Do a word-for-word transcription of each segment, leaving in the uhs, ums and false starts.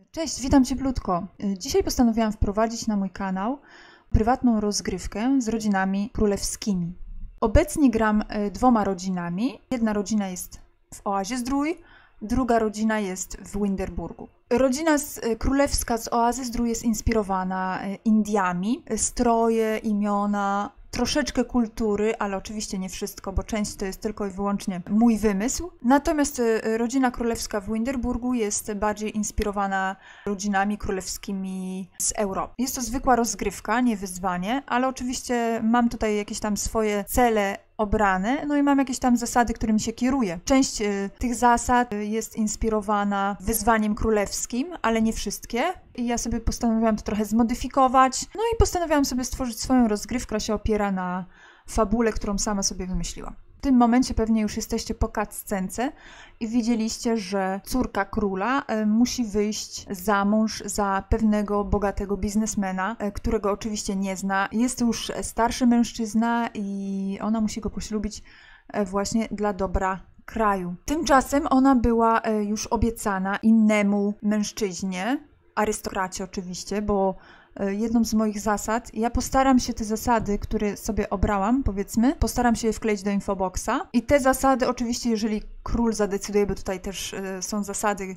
Cześć, witam cieplutko. Dzisiaj postanowiłam wprowadzić na mój kanał prywatną rozgrywkę z rodzinami królewskimi. Obecnie gram dwoma rodzinami. Jedna rodzina jest w Oazie Zdrój, druga rodzina jest w Winterburgu. Rodzina z, królewska z Oazy Zdrój jest inspirowana Indiami. Stroje, imiona, troszeczkę kultury, ale oczywiście nie wszystko, bo część to jest tylko i wyłącznie mój wymysł. Natomiast rodzina królewska w Winterburgu jest bardziej inspirowana rodzinami królewskimi z Europy. Jest to zwykła rozgrywka, nie wyzwanie, ale oczywiście mam tutaj jakieś tam swoje cele obrane, no i mam jakieś tam zasady, którymi się kieruję. Część y, tych zasad jest inspirowana wyzwaniem królewskim, ale nie wszystkie. I ja sobie postanowiłam to trochę zmodyfikować, no i postanowiłam sobie stworzyć swoją rozgrywkę, która się opiera na fabule, którą sama sobie wymyśliłam. W tym momencie pewnie już jesteście po cutscence i widzieliście, że córka króla y, musi wyjść za mąż za pewnego bogatego biznesmena, y, którego oczywiście nie zna. Jest to już starszy mężczyzna i ona musi go poślubić y, właśnie dla dobra kraju. Tymczasem ona była y, już obiecana innemu mężczyźnie, arystokracie oczywiście, bo jedną z moich zasad, ja postaram się te zasady, które sobie obrałam, powiedzmy, postaram się je wkleić do infoboxa i te zasady oczywiście, jeżeli król zadecyduje, bo tutaj też y, są zasady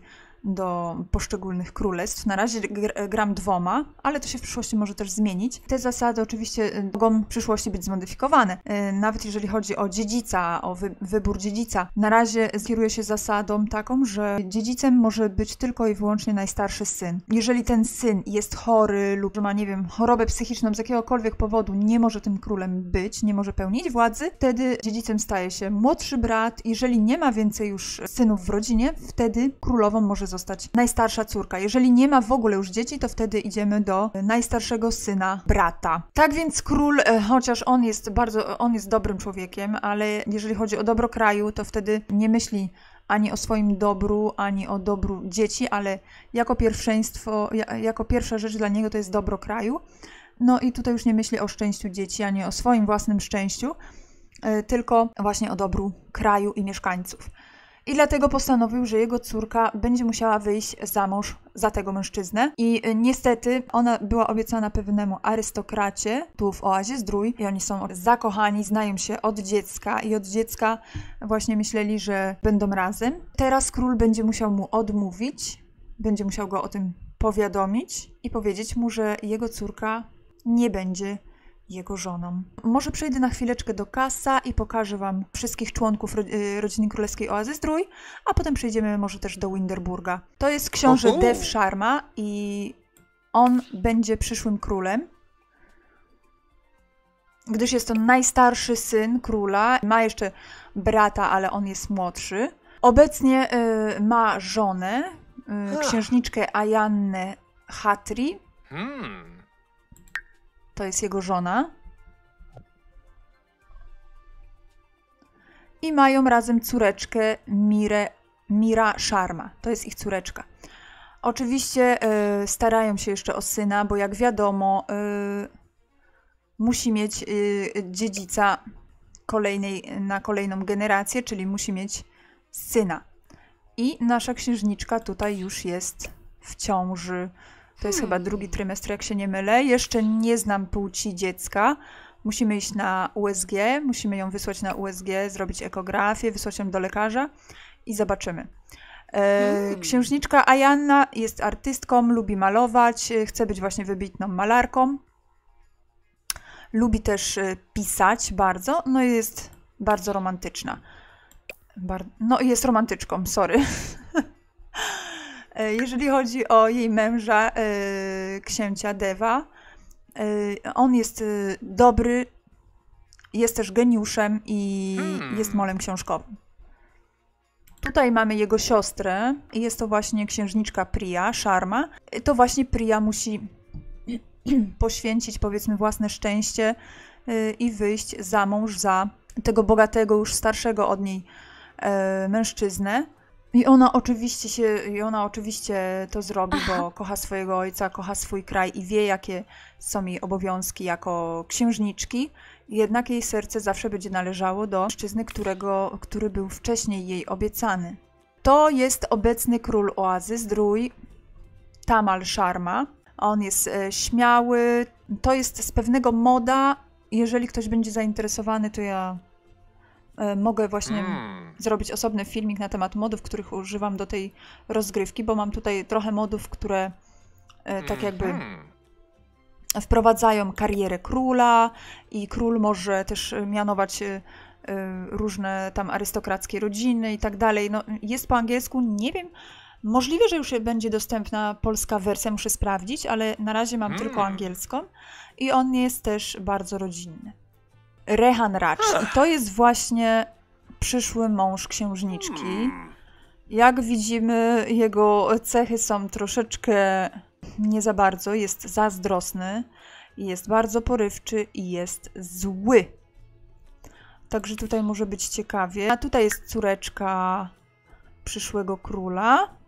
do poszczególnych królestw. Na razie gr gram dwoma, ale to się w przyszłości może też zmienić. Te zasady oczywiście mogą w przyszłości być zmodyfikowane. Yy, nawet jeżeli chodzi o dziedzica, o wy wybór dziedzica. Na razie kieruję się zasadą taką, że dziedzicem może być tylko i wyłącznie najstarszy syn. Jeżeli ten syn jest chory lub ma, nie wiem, chorobę psychiczną z jakiegokolwiek powodu, nie może tym królem być, nie może pełnić władzy, wtedy dziedzicem staje się młodszy brat. Jeżeli nie ma więcej już synów w rodzinie, wtedy królową może zostać najstarsza córka. Jeżeli nie ma w ogóle już dzieci, to wtedy idziemy do najstarszego syna brata. Tak więc król, chociaż on jest bardzo, on jest dobrym człowiekiem, ale jeżeli chodzi o dobro kraju, to wtedy nie myśli ani o swoim dobru, ani o dobru dzieci, ale jako pierwszeństwo, jako pierwsza rzecz dla niego to jest dobro kraju. No i tutaj już nie myśli o szczęściu dzieci, ani o swoim własnym szczęściu, tylko właśnie o dobru kraju i mieszkańców. I dlatego postanowił, że jego córka będzie musiała wyjść za mąż za tego mężczyznę. I niestety ona była obiecana pewnemu arystokracie tu w Oazie Zdrój i oni są zakochani, znają się od dziecka i od dziecka właśnie myśleli, że będą razem. Teraz król będzie musiał mu odmówić, będzie musiał go o tym powiadomić i powiedzieć mu, że jego córka nie będzie jego żoną. Może przejdę na chwileczkę do Kassa i pokażę wam wszystkich członków ro rodziny królewskiej Oazy Zdrój, a potem przejdziemy może też do Winterburga. To jest książę Oho. Dev Sharma i on będzie przyszłym królem, gdyż jest to najstarszy syn króla. Ma jeszcze brata, ale on jest młodszy. Obecnie y, ma żonę, y, księżniczkę Ayannę Khatri. Hmm. To jest jego żona. I mają razem córeczkę Mirę, Mira Sharma. To jest ich córeczka. Oczywiście y, starają się jeszcze o syna, bo jak wiadomo y, musi mieć y, dziedzica kolejnej, na kolejną generację, czyli musi mieć syna. I nasza księżniczka tutaj już jest w ciąży. To jest chyba drugi trymestr, jak się nie mylę. Jeszcze nie znam płci dziecka. Musimy iść na U S G, musimy ją wysłać na U S G, zrobić ekografię, wysłać ją do lekarza i zobaczymy. E, księżniczka Ayanna jest artystką, lubi malować, chce być właśnie wybitną malarką. Lubi też pisać bardzo, no i jest bardzo romantyczna. Bar no i jest romantyczką, sorry. Jeżeli chodzi o jej męża, yy, księcia Deva, yy, on jest yy, dobry, jest też geniuszem i hmm. jest molem książkowym. Tutaj mamy jego siostrę i jest to właśnie księżniczka Priya Sharma. To właśnie Priya musi poświęcić, powiedzmy, własne szczęście yy, i wyjść za mąż za tego bogatego, już starszego od niej yy, mężczyznę. I ona oczywiście się, i ona oczywiście to zrobi, bo kocha swojego ojca, kocha swój kraj i wie, jakie są jej obowiązki jako księżniczki. Jednak jej serce zawsze będzie należało do mężczyzny, którego, który był wcześniej jej obiecany. To jest obecny król Oazy Zdrój. Tamal Sharma. On jest e, śmiały. To jest z pewnego moda. Jeżeli ktoś będzie zainteresowany, to ja e, mogę właśnie mm. zrobić osobny filmik na temat modów, których używam do tej rozgrywki, bo mam tutaj trochę modów, które e, tak jakby mm. wprowadzają karierę króla i król może też mianować e, różne tam arystokrackie rodziny i tak dalej. No, jest po angielsku, nie wiem. Możliwe, że już będzie dostępna polska wersja, muszę sprawdzić, ale na razie mam mm. tylko angielską i on jest też bardzo rodzinny. Rehan Raj. I to jest właśnie przyszły mąż księżniczki. Jak widzimy, jego cechy są troszeczkę nie za bardzo. Jest zazdrosny, jest bardzo porywczy i jest zły. Także tutaj może być ciekawie. A tutaj jest córeczka przyszłego króla.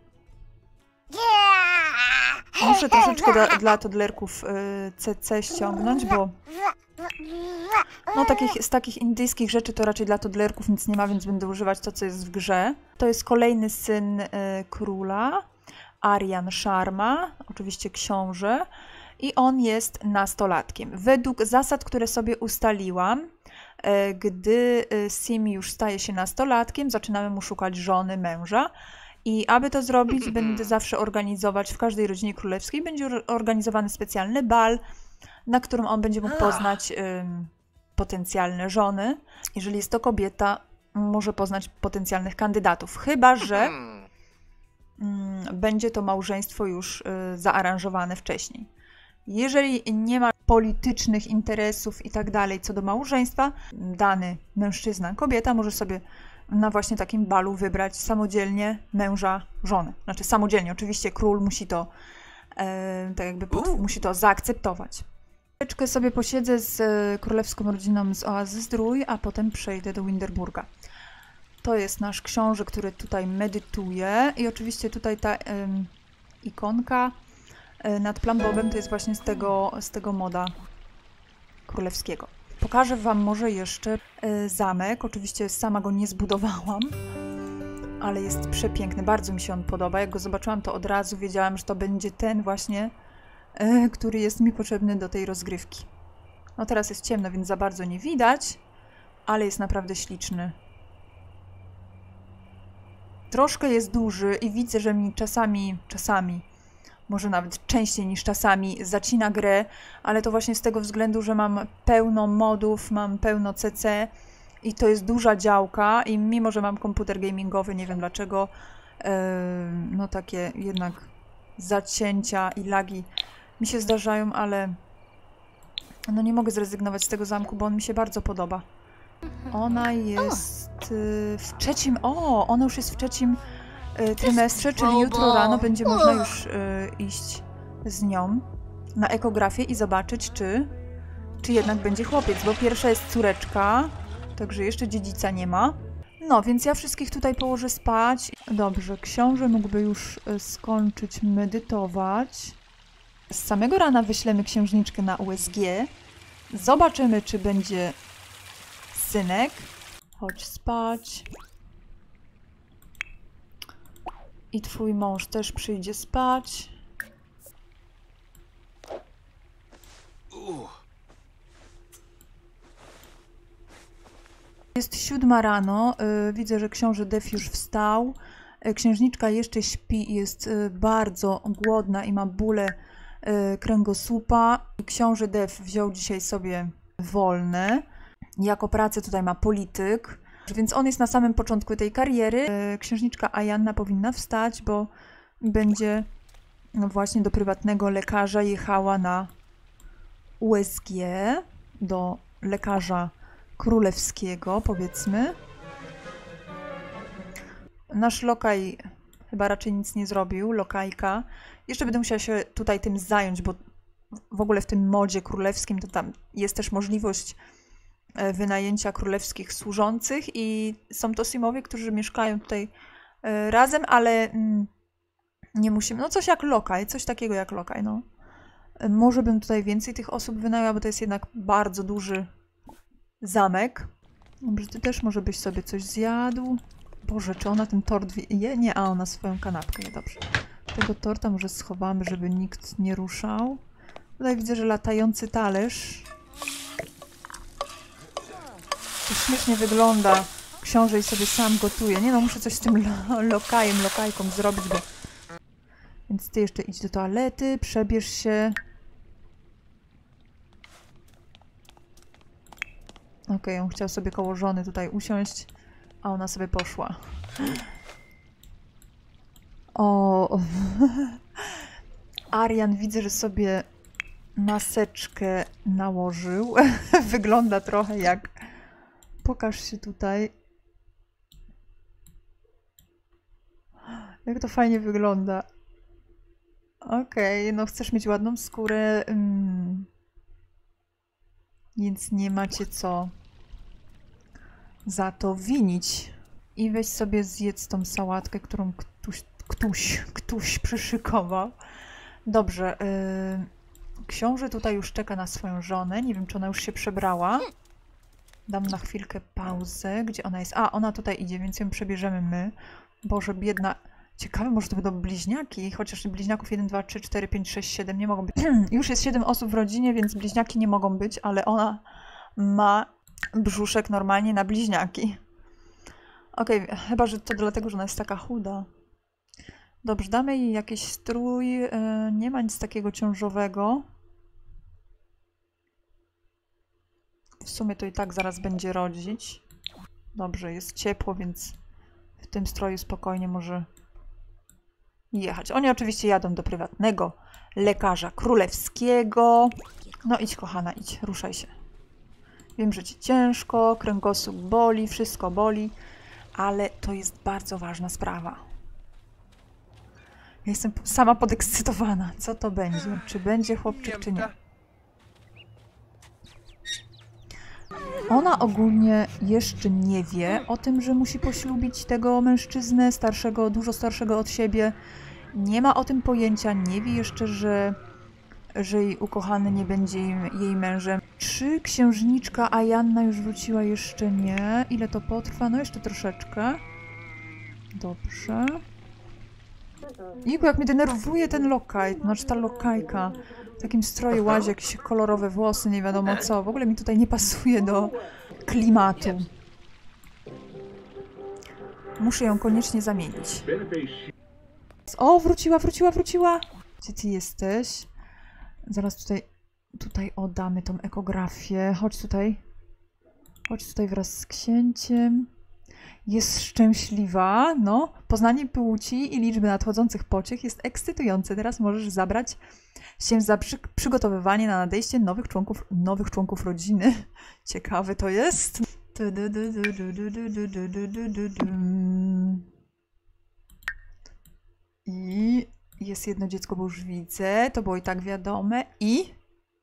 Muszę troszeczkę dla, dla toddlerków y, C C ściągnąć, bo no, takich, z takich indyjskich rzeczy to raczej dla toddlerków nic nie ma, więc będę używać to, co jest w grze. To jest kolejny syn y, króla, Aryan Sharma, oczywiście książę, i on jest nastolatkiem. Według zasad, które sobie ustaliłam, y, gdy y, Simi już staje się nastolatkiem, zaczynamy mu szukać żony, męża. I aby to zrobić, będę zawsze organizować, w każdej rodzinie królewskiej będzie organizowany specjalny bal, na którym on będzie mógł poznać ym, potencjalne żony. Jeżeli jest to kobieta, może poznać potencjalnych kandydatów, chyba że ym, będzie to małżeństwo już y, zaaranżowane wcześniej. Jeżeli nie ma politycznych interesów i tak dalej co do małżeństwa, dany mężczyzna, kobieta może sobie na właśnie takim balu wybrać samodzielnie męża, żonę. Znaczy samodzielnie, oczywiście król musi to e, tak jakby pod, musi to zaakceptować. Chwileczkę sobie posiedzę z e, królewską rodziną z Oazy Zdrój, a potem przejdę do Winterburga. To jest nasz książę, który tutaj medytuje i oczywiście tutaj ta e, ikonka e, nad plambowem to jest właśnie z tego, z tego moda królewskiego. Pokażę wam może jeszcze y, zamek. Oczywiście sama go nie zbudowałam, ale jest przepiękny. Bardzo mi się on podoba. Jak go zobaczyłam, to od razu wiedziałam, że to będzie ten właśnie, y, który jest mi potrzebny do tej rozgrywki. No teraz jest ciemno, więc za bardzo nie widać, ale jest naprawdę śliczny. Troszkę jest duży i widzę, że mi czasami, czasami może nawet częściej niż czasami zacina grę, ale to właśnie z tego względu, że mam pełno modów, mam pełno C C i to jest duża działka i mimo, że mam komputer gamingowy, nie wiem dlaczego, yy, no takie jednak zacięcia i lagi mi się zdarzają, ale no nie mogę zrezygnować z tego zamku, bo on mi się bardzo podoba. Ona jest yy, w trzecim, o, ona już jest w trzecim trymestrze, czyli jutro rano będzie można już y, iść z nią na ekografię i zobaczyć, czy, czy jednak będzie chłopiec, bo pierwsza jest córeczka, także jeszcze dziedzica nie ma. No, więc ja wszystkich tutaj położę spać. Dobrze, książę mógłby już y, skończyć medytować. Z samego rana wyślemy księżniczkę na U S G. Zobaczymy, czy będzie synek. Chodź spać. I twój mąż też przyjdzie spać. Jest siódma rano. Yy, widzę, że książę Dev już wstał. Yy, księżniczka jeszcze śpi i jest yy, bardzo głodna i ma bóle yy, kręgosłupa. Książę Dev wziął dzisiaj sobie wolne. Jako pracę tutaj ma polityk. Więc on jest na samym początku tej kariery. Księżniczka Ayanna powinna wstać, bo będzie no właśnie do prywatnego lekarza jechała na U S G, do lekarza królewskiego, powiedzmy. Nasz lokaj chyba raczej nic nie zrobił, lokajka. Jeszcze będę musiała się tutaj tym zająć, bo w ogóle w tym modzie królewskim to tam jest też możliwość wynajęcia królewskich służących i są to Simowie, którzy mieszkają tutaj razem, ale nie musimy, no coś jak lokaj, coś takiego jak lokaj, no. Może bym tutaj więcej tych osób wynajęła, bo to jest jednak bardzo duży zamek. Dobrze, ty też może byś sobie coś zjadł. Boże, czy ona ten tort je? Nie, a ona swoją kanapkę je, dobrze. Tego torta może schowamy, żeby nikt nie ruszał. Tutaj widzę, że latający talerz. To śmiesznie wygląda. Książę sobie sam gotuje. Nie no, muszę coś z tym lo lokajem, lokajką zrobić, bo... Więc ty jeszcze idź do toalety, przebierz się. Okej, okay, on chciał sobie koło żony tutaj usiąść, a ona sobie poszła. O, Arian widzę, że sobie maseczkę nałożył. Wygląda trochę jak... Pokaż się tutaj. Jak to fajnie wygląda. Okej, okay, no chcesz mieć ładną skórę, mm. Więc nie macie co za to winić. I weź sobie zjedz tą sałatkę, którą ktoś, ktoś, ktoś przyszykował. Dobrze, yy, książę tutaj już czeka na swoją żonę. Nie wiem, czy ona już się przebrała. Dam na chwilkę pauzę. Gdzie ona jest? A, ona tutaj idzie, więc ją przebierzemy my. Boże, biedna... Ciekawe, może to będą bliźniaki, chociaż bliźniaków jeden, dwa, trzy, cztery, pięć, sześć, siedem nie mogą być. Już jest siedem osób w rodzinie, więc bliźniaki nie mogą być, ale ona ma brzuszek normalnie na bliźniaki. Okej, okay, chyba, że to dlatego, że ona jest taka chuda. Dobrze, damy jej jakiś strój. Yy, nie ma nic takiego ciążowego. W sumie to i tak zaraz będzie rodzić. Dobrze, jest ciepło, więc w tym stroju spokojnie może jechać. Oni oczywiście jadą do prywatnego lekarza królewskiego. No idź, kochana, idź, ruszaj się. Wiem, że ci ciężko, kręgosłup boli, wszystko boli, ale to jest bardzo ważna sprawa. Ja jestem sama podekscytowana. Co to będzie? Czy będzie chłopczyk, czy nie? Ona ogólnie jeszcze nie wie o tym, że musi poślubić tego mężczyznę starszego, dużo starszego od siebie. Nie ma o tym pojęcia, nie wie jeszcze, że, że jej ukochany nie będzie jej mężem. Czy księżniczka Ajanna już wróciła? Jeszcze nie. Ile to potrwa? No jeszcze troszeczkę. Dobrze. Iku, jak mnie denerwuje ten lokaj, znaczy ta lokajka. W takim stroju łazi, jakieś kolorowe włosy, nie wiadomo co. W ogóle mi tutaj nie pasuje do klimatu. Muszę ją koniecznie zamienić. O, wróciła, wróciła, wróciła! Gdzie ty jesteś? Zaraz tutaj, tutaj oddamy tą ekografię. Chodź tutaj. Chodź tutaj wraz z księciem. Jest szczęśliwa, no. Poznanie płci i liczby nadchodzących pociech jest ekscytujące. Teraz możesz zabrać się za przy przygotowywanie na nadejście nowych członków, nowych członków rodziny. Ciekawe to jest. I jest jedno dziecko, bo już widzę. To było i tak wiadome. I...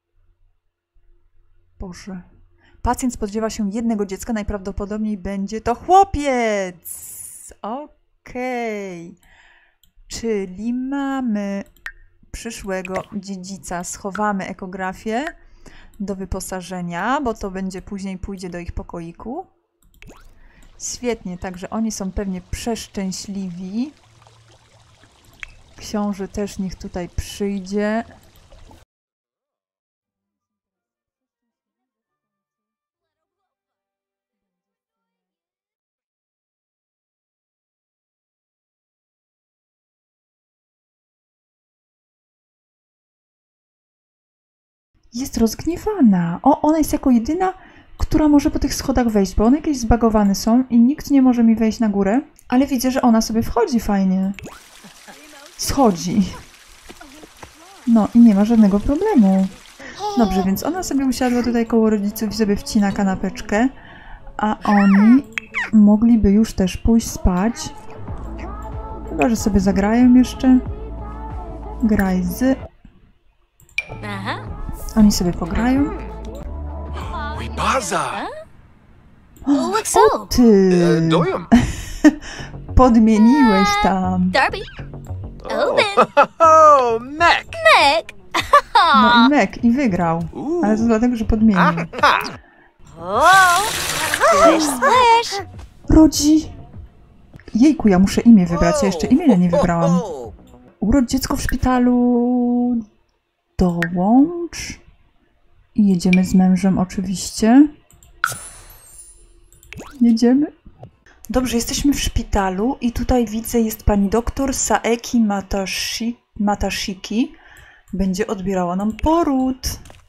Boże... Pacjent spodziewa się jednego dziecka, najprawdopodobniej będzie to chłopiec! Okej. Okay. Czyli mamy przyszłego dziedzica. Schowamy ekografię do wyposażenia, bo to będzie później pójdzie do ich pokoiku. Świetnie, także oni są pewnie przeszczęśliwi. Książę też niech tutaj przyjdzie. Jest rozgniewana. O, ona jest jako jedyna, która może po tych schodach wejść, bo one jakieś zbagowane są i nikt nie może mi wejść na górę. Ale widzę, że ona sobie wchodzi fajnie. Schodzi. No i nie ma żadnego problemu. Dobrze, więc ona sobie usiadła tutaj koło rodziców i sobie wcina kanapeczkę, a oni mogliby już też pójść spać. Chyba, że sobie zagrają jeszcze. Graj z... Oni sobie pograją. O, ty! Podmieniłeś tam. Darby. Open. Oh, Mac. Mac. No i Mac i wygrał. Ale to dlatego, że podmienił. Oh. Splish, splash. Rodzi. Jejku, ja muszę imię wybrać. Ja jeszcze imienia nie wybrałam. urodź dziecko w szpitalu. Dołącz. I jedziemy z mężem oczywiście. Jedziemy. Dobrze, jesteśmy w szpitalu i tutaj widzę, jest pani doktor Saeki Matashi, Matashiki. Będzie odbierała nam poród.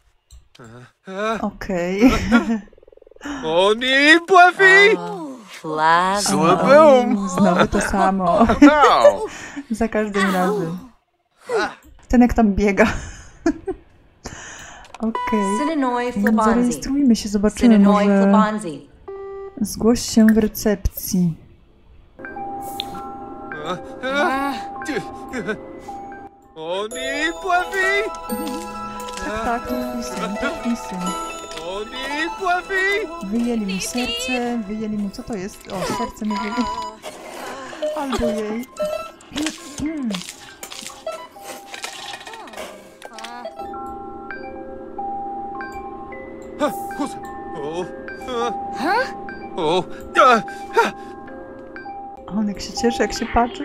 Okej. Okay. Oni, Buffy! Flag. Slaboom! Znowu to samo. Za każdym razem. Ten jak tam biega. Okej. Okay. Zarejestrujmy się, zobaczymy może... Zgłoś się w recepcji. Oni, Buffy! Tak, tak, to twój syn, to twój syn. Oni, Buffy! Wyjęli mu serce, wyjęli mu... Co to jest? O, serce mu wyjęli. Albo jej. O, On jak się cieszy, jak się patrzy.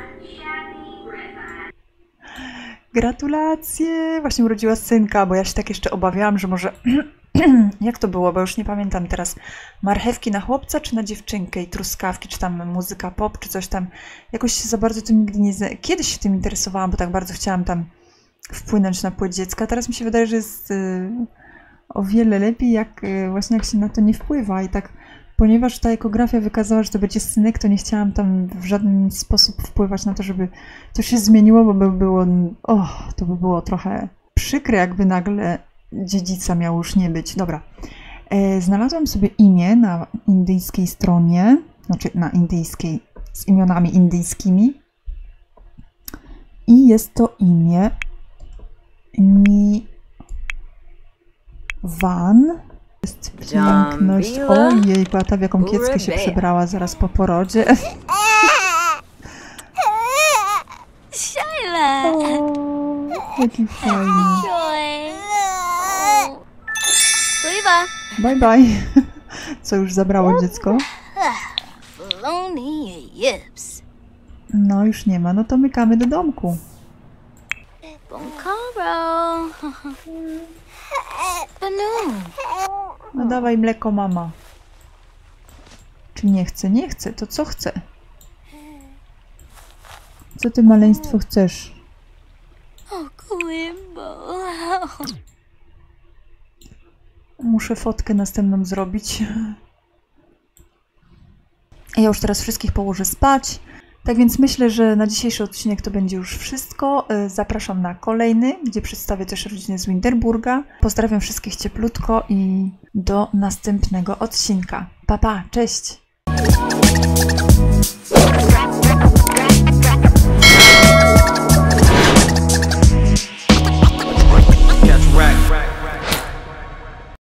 Gratulacje! Właśnie urodziła synka, bo ja się tak jeszcze obawiałam, że może... Jak to było, bo już nie pamiętam teraz. Marchewki na chłopca czy na dziewczynkę i truskawki, czy tam muzyka pop, czy coś tam. Jakoś się za bardzo tym nigdy nie... Kiedyś się tym interesowałam, bo tak bardzo chciałam tam wpłynąć na płeć dziecka. Teraz mi się wydaje, że jest y, o wiele lepiej, jak y, właśnie jak się na to nie wpływa. I tak, ponieważ ta ekografia wykazała, że to będzie synek, to nie chciałam tam w żaden sposób wpływać na to, żeby to się zmieniło, bo by było... O, to by było trochę przykre, jakby nagle dziedzica miał już nie być. Dobra. E, znalazłam sobie imię na indyjskiej stronie, znaczy na indyjskiej, z imionami indyjskimi. I jest to imię Mi Van. Jest piękność. Ojej, ta w jaką kieckę się przebrała zaraz po porodzie. Shayla. O, jaki fajny. Joy. Lewa. Bye bye. Co już zabrało dziecko? Lonely yips. No już nie ma, no to mykamy do domku. Bonkaro. Banu. No dawaj mleko, mama. Czy nie chce? Nie chce. To co chce? Co ty, maleństwo, chcesz? O, Klimbo. Muszę fotkę następną zrobić. Ja już teraz wszystkich położę spać. Tak więc myślę, że na dzisiejszy odcinek to będzie już wszystko. Zapraszam na kolejny, gdzie przedstawię też rodzinę z Winterburga. Pozdrawiam wszystkich cieplutko i do następnego odcinka. Pa, pa, cześć!